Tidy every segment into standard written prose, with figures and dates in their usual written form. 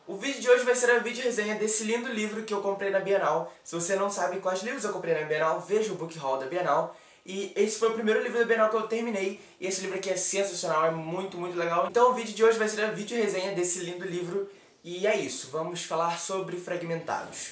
O vídeo de hoje vai ser a vídeo resenha desse lindo livro que eu comprei na Bienal. Se você não sabe quais livros eu comprei na Bienal, veja o book haul da Bienal. E esse foi o primeiro livro da Bienal que eu terminei. E esse livro aqui é sensacional, é muito, muito legal. Então o vídeo de hoje vai ser a vídeo resenha desse lindo livro. E é isso, vamos falar sobre Fragmentados.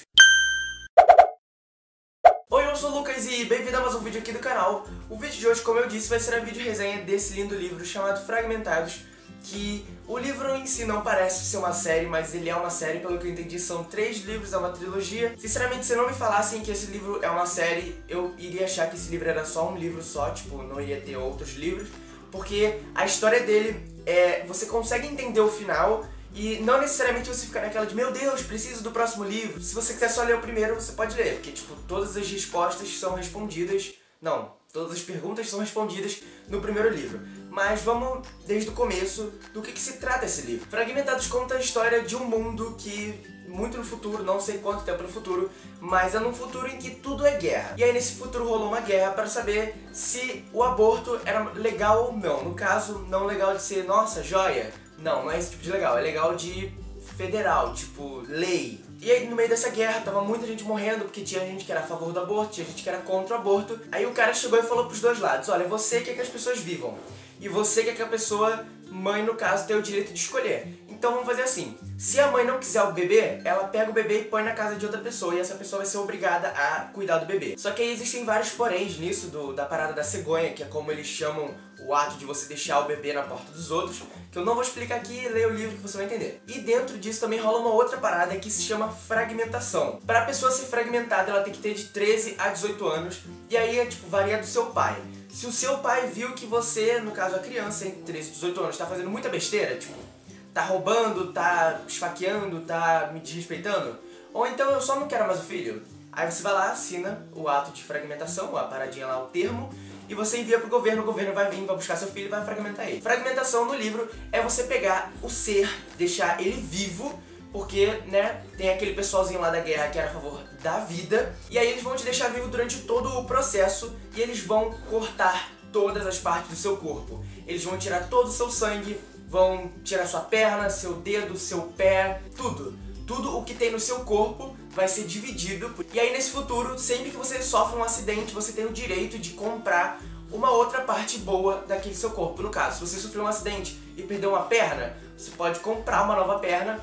Oi, eu sou o Lucas e bem-vindo a mais um vídeo aqui do canal. O vídeo de hoje, como eu disse, vai ser a vídeo resenha desse lindo livro chamado Fragmentados. Que o livro em si não parece ser uma série, mas ele é uma série, pelo que eu entendi, são 3 livros, é uma trilogia. Sinceramente, se não me falassem que esse livro é uma série, eu iria achar que esse livro era só um livro só, tipo, não iria ter outros livros. Porque a história dele, você consegue entender o final e não necessariamente você fica naquela de meu Deus, preciso do próximo livro. Se você quiser só ler o primeiro, você pode ler, porque tipo, todas as respostas são respondidas, todas as perguntas são respondidas no primeiro livro. Mas vamos desde o começo do que se trata esse livro. Fragmentados conta a história de um mundo que, muito no futuro, não sei quanto tempo no futuro, mas é num futuro em que tudo é guerra. E aí nesse futuro rolou uma guerra para saber se o aborto era legal ou não. No caso, não legal de ser, nossa, joia. Não é esse tipo de legal, é legal de federal, tipo, lei. E aí no meio dessa guerra tava muita gente morrendo, porque tinha gente que era a favor do aborto, tinha gente que era contra o aborto. Aí o cara chegou e falou pros dois lados, olha, você quer que as pessoas vivam, e você quer que a pessoa, mãe no caso, tenha o direito de escolher. Então vamos fazer assim, se a mãe não quiser o bebê, ela pega o bebê e põe na casa de outra pessoa, e essa pessoa vai ser obrigada a cuidar do bebê. Só que aí existem vários poréns nisso, da parada da cegonha, que é como eles chamam o ato de você deixar o bebê na porta dos outros, que eu não vou explicar aqui, leia o livro que você vai entender. E dentro disso também rola uma outra parada que se chama fragmentação. Para a pessoa ser fragmentada, ela tem que ter de 13 a 18 anos, e aí varia do seu pai. Se o seu pai viu que você, no caso a criança entre 13 e 18 anos, tá fazendo muita besteira, tipo, tá roubando, tá esfaqueando, tá me desrespeitando, ou então eu só não quero mais o filho, aí você vai lá, assina o ato de fragmentação, a paradinha lá, o termo, e você envia pro governo, o governo vai vir, vai buscar seu filho e vai fragmentar ele. Fragmentação no livro é você pegar o ser, deixar ele vivo, porque, né, tem aquele pessoalzinho lá da guerra que era a favor da vida, e aí eles vão te deixar vivo durante todo o processo, e eles vão cortar todas as partes do seu corpo. Eles vão tirar todo o seu sangue, vão tirar sua perna, seu dedo, seu pé, tudo. Tudo o que tem no seu corpo vai ser dividido. E aí nesse futuro, sempre que você sofre um acidente, você tem o direito de comprar uma outra parte boa daquele seu corpo. No caso, se você sofreu um acidente e perdeu uma perna, você pode comprar uma nova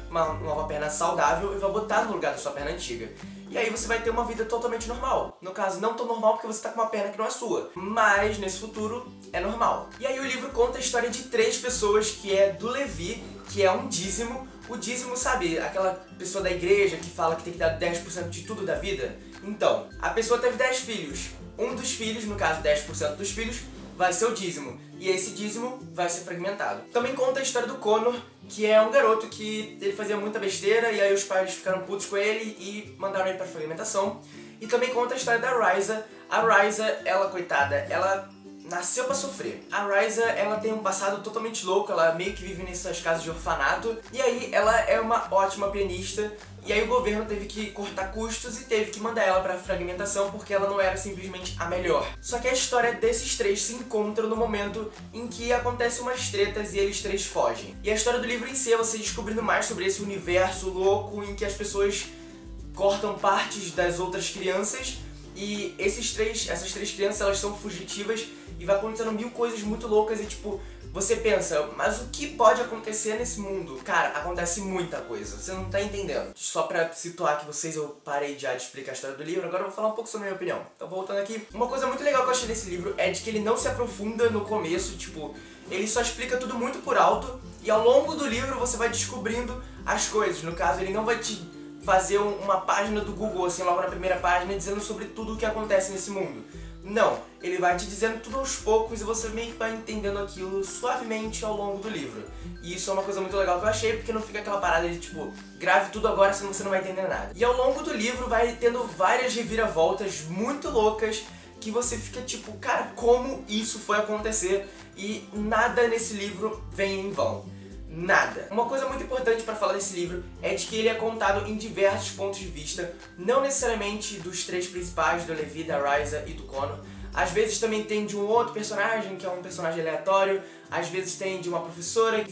perna saudável e vai botar no lugar da sua perna antiga. E aí você vai ter uma vida totalmente normal. No caso, não tão normal porque você tá com uma perna que não é sua, mas nesse futuro é normal. E aí o livro conta a história de 3 pessoas, que é do Levi, que é um dízimo. O dízimo, sabe, aquela pessoa da igreja que fala que tem que dar 10% de tudo da vida? Então, a pessoa teve 10 filhos. Um dos filhos, no caso 10% dos filhos, vai ser o dízimo. E esse dízimo vai ser fragmentado. Também conta a história do Connor, que é um garoto que ele fazia muita besteira e aí os pais ficaram putos com ele e mandaram ele pra fragmentação. E também conta a história da Ryza. A Ryza, ela, coitada, ela nasceu pra sofrer. A Ryza, ela tem um passado totalmente louco, ela meio que vive nessas casas de orfanato. E aí ela é uma ótima pianista. E aí o governo teve que cortar custos e teve que mandar ela pra fragmentação porque ela não era simplesmente a melhor. Só que a história desses 3 se encontra no momento em que acontecem umas tretas e eles 3 fogem. E a história do livro em si é você descobrindo mais sobre esse universo louco em que as pessoas cortam partes das outras crianças. E essas 3 crianças, elas são fugitivas e vai acontecendo 1000 coisas muito loucas e tipo, você pensa, mas o que pode acontecer nesse mundo? Cara, acontece muita coisa, você não tá entendendo. Só pra situar aqui vocês, eu parei já de explicar a história do livro, agora eu vou falar um pouco sobre a minha opinião. Então voltando aqui, uma coisa muito legal que eu achei desse livro é de que ele não se aprofunda no começo, tipo, ele só explica tudo muito por alto e ao longo do livro você vai descobrindo as coisas. No caso, ele não vai te fazer uma página do Google, assim, logo na primeira página, dizendo sobre tudo o que acontece nesse mundo. Não, ele vai te dizendo tudo aos poucos e você meio que vai entendendo aquilo suavemente ao longo do livro. E isso é uma coisa muito legal que eu achei, porque não fica aquela parada de tipo, grave tudo agora senão você não vai entender nada. E ao longo do livro vai tendo várias reviravoltas muito loucas que você fica tipo, cara, como isso foi acontecer? E nada nesse livro vem em vão. Nada. Uma coisa muito importante para falar desse livro é de que ele é contado em diversos pontos de vista, não necessariamente dos 3 principais, do Levi, da Ryza e do Connor. Às vezes também tem de um outro personagem, que é um personagem aleatório, às vezes tem de uma professora, enfim.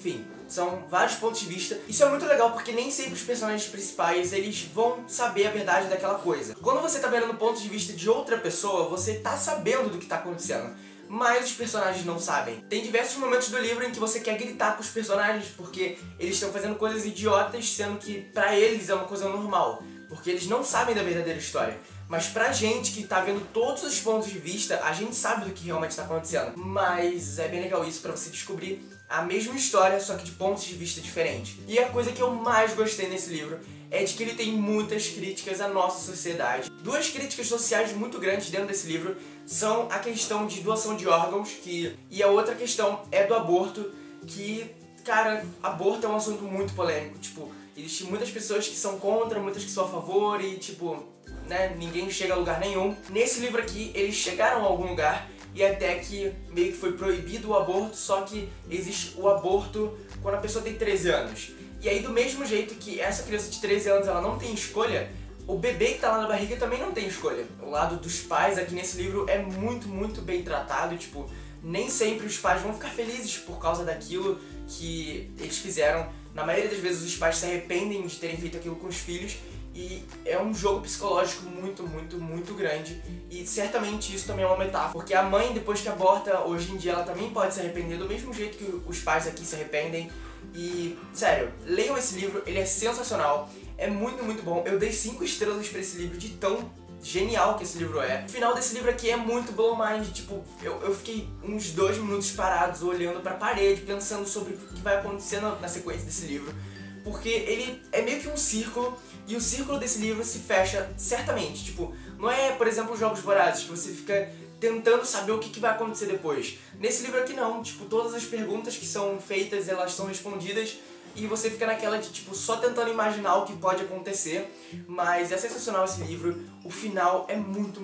são vários pontos de vista. Isso é muito legal porque nem sempre os personagens principais eles vão saber a verdade daquela coisa. Quando você tá vendo no ponto de vista de outra pessoa, você tá sabendo do que tá acontecendo, mas os personagens não sabem. Tem diversos momentos do livro em que você quer gritar com os personagens porque eles estão fazendo coisas idiotas, sendo que pra eles é uma coisa normal, porque eles não sabem da verdadeira história. Mas pra gente que tá vendo todos os pontos de vista, a gente sabe do que realmente tá acontecendo. Mas é bem legal isso pra você descobrir a mesma história, só que de pontos de vista diferentes. E a coisa que eu mais gostei nesse livro é de que ele tem muitas críticas à nossa sociedade. Duas críticas sociais muito grandes dentro desse livro são a questão de doação de órgãos, e a outra questão é do aborto, que, cara, aborto é um assunto muito polêmico. Tipo, existem muitas pessoas que são contra, muitas que são a favor e, tipo, né, ninguém chega a lugar nenhum. Nesse livro aqui, eles chegaram a algum lugar e até que meio que foi proibido o aborto, só que existe o aborto quando a pessoa tem 13 anos. E aí, do mesmo jeito que essa criança de 13 anos ela não tem escolha, o bebê que tá lá na barriga também não tem escolha. O lado dos pais aqui nesse livro é muito bem tratado, tipo, nem sempre os pais vão ficar felizes por causa daquilo que eles fizeram. Na maioria das vezes os pais se arrependem de terem feito aquilo com os filhos, e é um jogo psicológico muito grande, e certamente isso também é uma metáfora, porque a mãe, depois que aborta, hoje em dia ela também pode se arrepender do mesmo jeito que os pais aqui se arrependem. E, sério, leiam esse livro, ele é sensacional, é muito bom. Eu dei 5 estrelas pra esse livro de tão genial que esse livro é. O final desse livro aqui é muito blow mind, tipo, eu fiquei uns 2 minutos parados olhando pra parede, pensando sobre o que vai acontecer na sequência desse livro. Porque ele é meio que um círculo, e o círculo desse livro se fecha certamente. Tipo, não é, por exemplo, os Jogos Vorazes, que você fica tentando saber o que vai acontecer depois. Nesse livro aqui não, tipo, todas as perguntas que são feitas, elas são respondidas, e você fica naquela de, tipo, só tentando imaginar o que pode acontecer. Mas é sensacional esse livro, o final é muito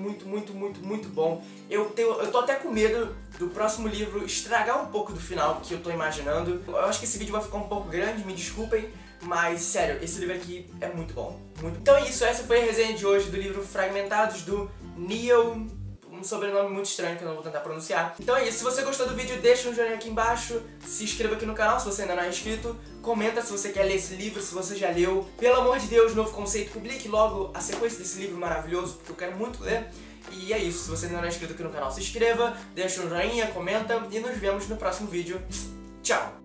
bom. Eu tô até com medo do próximo livro estragar um pouco do final que eu tô imaginando. Eu acho que esse vídeo vai ficar um pouco grande, me desculpem, mas sério, esse livro aqui é muito bom. Então é isso, essa foi a resenha de hoje do livro Fragmentados, do Neil... um sobrenome muito estranho que eu não vou tentar pronunciar. Então é isso, se você gostou do vídeo, deixa um joinha aqui embaixo, se inscreva aqui no canal se você ainda não é inscrito, comenta se você quer ler esse livro, se você já leu. Pelo amor de Deus, Novo Conceito, publique logo a sequência desse livro maravilhoso, porque eu quero muito ler. E é isso, se você ainda não é inscrito aqui no canal, se inscreva, deixa um joinha, comenta e nos vemos no próximo vídeo. Tchau!